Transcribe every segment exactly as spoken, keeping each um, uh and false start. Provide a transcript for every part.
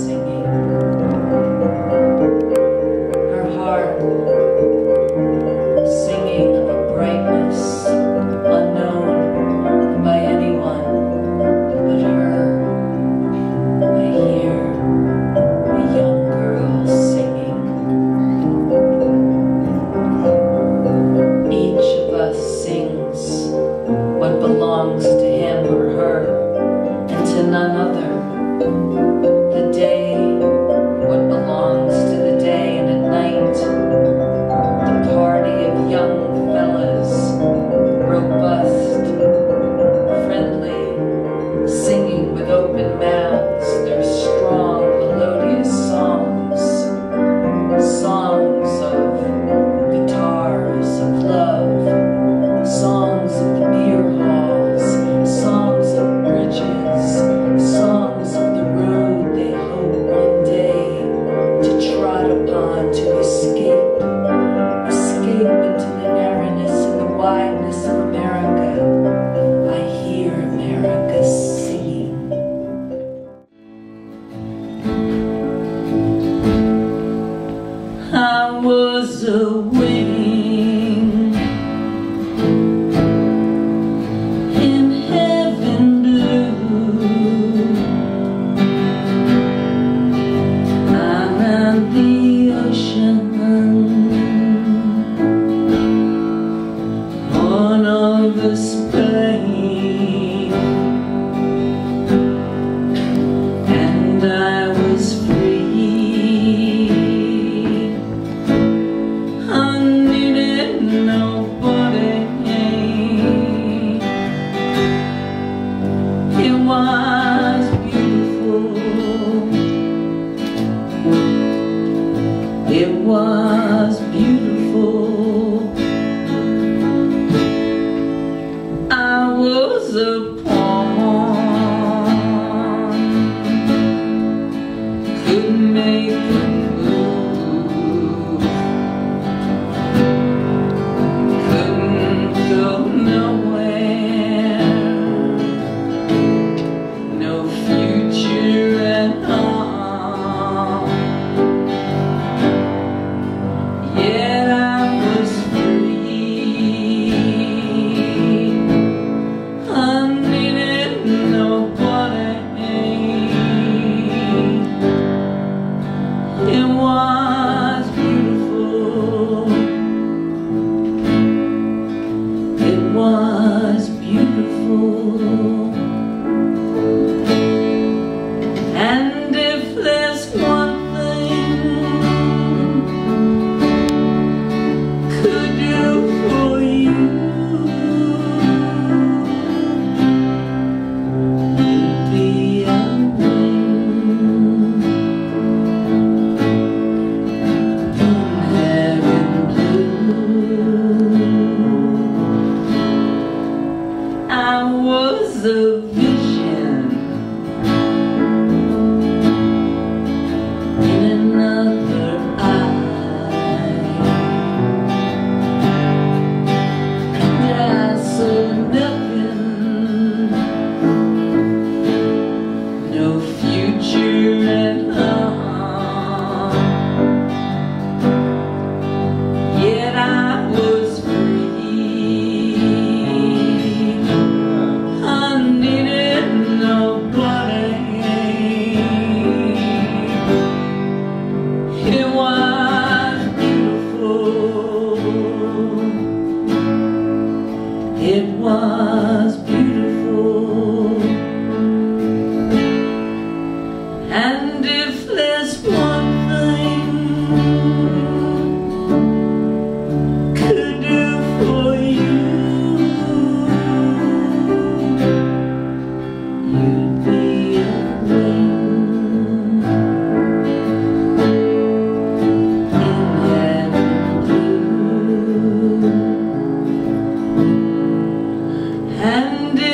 singing. Her heart singing of a brightness unknown by anyone but her. I hear a young girl singing. Each of us sings what belongs to him or her, and to none other. The day, what belongs to the day, and at night, the party of young fellas, robust, friendly, singing with open mouths their strong, melodious songs, songs of guitars, of love, songs of the beer halls, songs of bridges, songs of the road they hope one day to trot upon, to escape, escape into the narrowness and the wideness of America. I hear America singing. I was a wing in heaven blue. I'm at the ocean on August Bay, and I was free. I needed nobody. It was beautiful. It was beautiful. I was a pawn, couldn't make a move, couldn't go nowhere, no future at all. Yet I was free. I needed nobody. It was beautiful. It was beautiful. And if there's one thing could do for you, you'd be a wing in heaven blue. I was a vision in another eye, and I saw nothing, no future at all. Yet I was free. I needed nobody. It was beautiful. It was beautiful. And if there's one thing could do for you, you'd be a wing in heaven blue. And if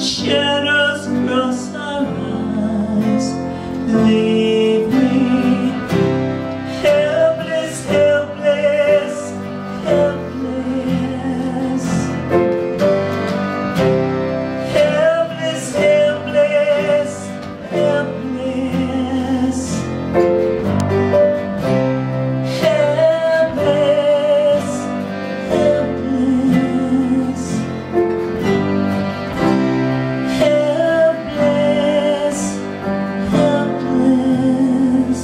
shadows cross our eyes. Leave me helpless, helpless, helpless. Helpless, helpless, helpless. Helpless, helpless. Helpless, helpless.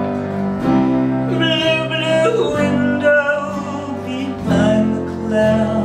Blue, blue window behind the clouds.